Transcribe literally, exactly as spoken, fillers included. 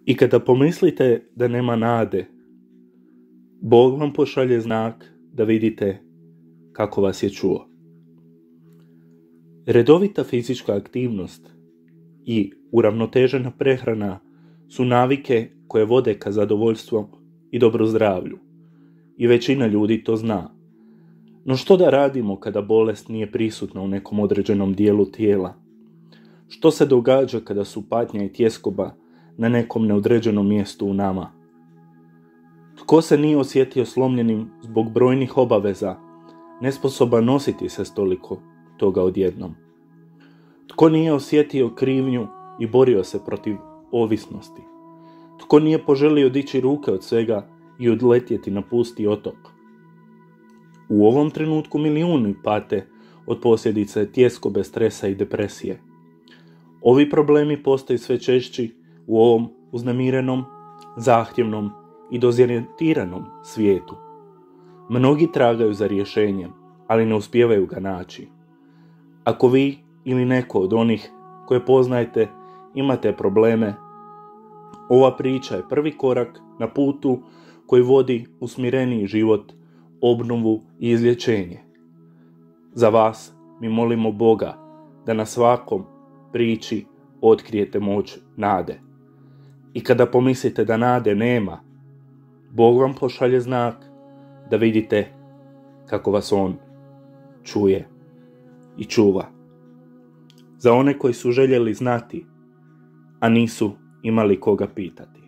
I kada pomislite da nema nade, Bog vam pošalje znak da vidite kako vas je čuo. Redovita fizička aktivnost i uravnotežena prehrana su navike koje vode ka zadovoljstvu i dobro zdravlju. I većina ljudi to zna. No što da radimo kada bolest nije prisutna u nekom određenom dijelu tijela? Što se događa kada su patnja i tjeskoba na nekom neodređenom mjestu u nama? Tko se nije osjetio slomljenim zbog brojnih obaveza, nesposoban nositi se s toliko toga odjednom? Tko nije osjetio krivnju i borio se protiv ovisnosti? Tko nije poželio dići ruke od svega i odletjeti na pusti otok? U ovom trenutku milijuni pate od posljedice tjeskobe, stresa i depresije. Ovi problemi postaju sve češći u ovom uznemirenom, zahtjevnom i dezorientiranom svijetu. Mnogi tragaju za rješenjem, ali ne uspijevaju ga naći. Ako vi ili neko od onih koje poznajete imate probleme, ova priča je prvi korak na putu koji vodi u smireniji život, obnovu i izlječenje. Za vas mi molimo Boga da na svakom priči otkrijete moć nade. I kada pomislite da nade nema, Bog vam pošalje znak da vidite kako vas On čuje i čuva. Za one koji su željeli znati, a nisu imali koga pitati.